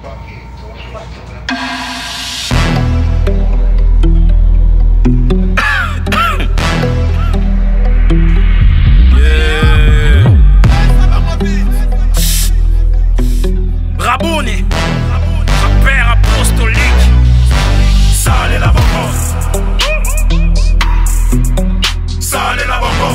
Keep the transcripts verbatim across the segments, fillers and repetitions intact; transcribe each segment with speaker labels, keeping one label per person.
Speaker 1: Rabouni, père apostolique, sale la bonbon, sale la bonbon.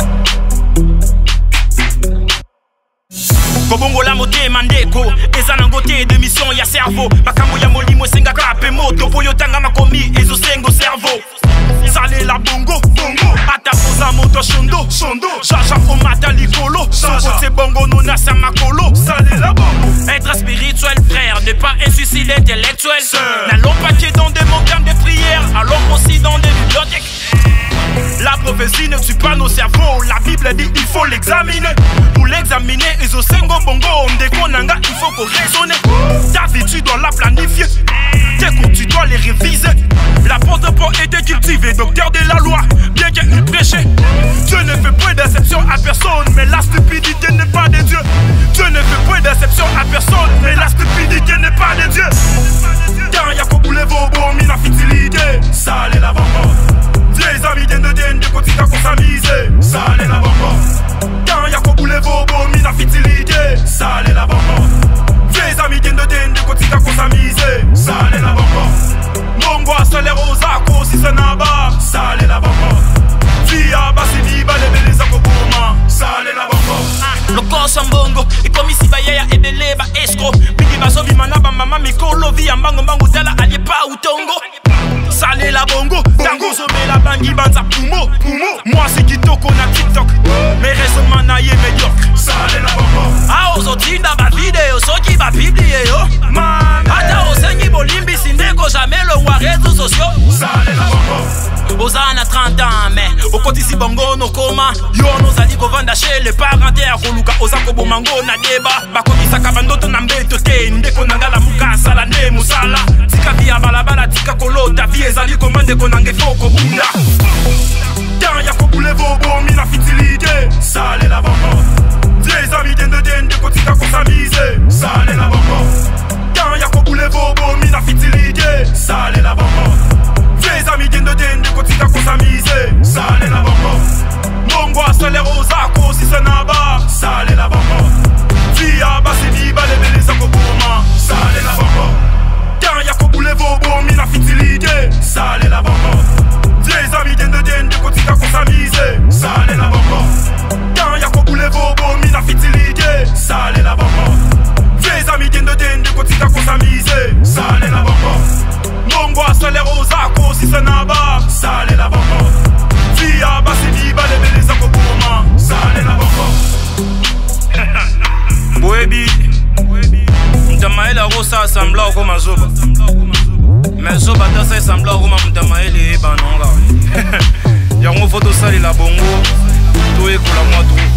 Speaker 1: Kobongo la moté mandeko, eza nangote de mission ya cerveau. Makambo ya molimo senga kape moto, poyo tanga makomi ezo sengo cerveau. Sale la bongo, bongo, ata posa moto shondo, shondo. Jaja omata likolo, jaja c'est bongo nona sa makolo. Sale la bongo. Être spirituel frère, ne pas un suicide intellectuel. N'allons pas qu'il dans des montagnes de prière, allons aussi dans des bibliothèques. La prophétie ne tue pas nos cerveaux. La Bible dit il faut l'examiner. Pour l'examiner, ils ont cinq bongo. On déconanga, il faut qu'on raisonne. Ta vie tu dois la planifier. Tes cours tu dois les réviser. L'apôtre Paul était cultivé, docteur de la loi, bien qu'il prêchait. Dieu ne fait point d'exception à personne, mais la stupidité n'est pas de Dieu. Dieu ne fait point d'exception à personne, mais la stupidité n'est pas de Dieu. Quand y'a qu'au boulet vos mis la futilité, ça allait la bonbon. Les amis den de den de côté qu'on s'amuse, ça allait la bonbon. Quand y'a qu'au boulet vos mis la futilité, ça allait la bonbon. Les amis den de den de côté qu'on s'amuse, ça allait la bonbon. Mongo a solaire aux accords si ça n'a pas, ça allait la bonbon. Via basi viva les belles akoboma, ça allait la bonbon. Le corps sans bongo, et comme ici bayaya et de leba escro. Bidi baso bimana ba mama mikolo via mbango mbango tala allie pas ou tongo. Sale la bongo, tango sommet la bangi banza pumo, pumo. Moi c'est Kitoko na TikTok, mais raisonnement naïe médiocre. Sale la bongo. Ah aujourd'hui dans ma vidéo, so qui va publier yo. Man, ata osengi bolimbi sindeko jamais le voir réseaux sociaux. Sale la bongo. Ozana trente ans mais au côté si bongo no koma. Yo nos ali ko vanda chez les parents der koluka ozako bomango na deba. Bakobisa kabandoto na mbeto te ndeko nangala mukasa la ne musala. Tika via balabala tika kolota vie ezali komande konange foko bunda. Quand y'a qu'au boulet vos mis la futilité, ça allait la bonbon. Les amis den de den de côté qu'on s'amuse, ça allait la bonbon. Quand y'a qu'au boulet vos mis la futilité, ça allait la bonbon. Les amis den de den de côté qu'on s'amuse, ça allait la bonbon. Mongo a solaire aux accords si ça n'a pas, ça allait la bonbon. Via basi viva les belles akoboma, ça allait la bonbon. Quand y'a qu'au boulet vos mis la futilité, ça allait la bonbon. Les amis den de den de côté qu'on s'amuse, ça allait la bonbon. Quand y'a qu'au boulet vos mis la futilité, ça allait la bonbon. Les amis den de den de côté qu'on s'amuse, ça allait la bonbon. Mongo a solaire aux accords si ça n'a pas, ça allait la bonbon. Via basi viva les belles akoboma, ça allait la bonbon. Boebi Mtamaela rosa sambla comme azoba. Mais zoba dasa sambla comme Mtamaela banonga. Yango photo sali la bongo. Toi écoute la moi tout.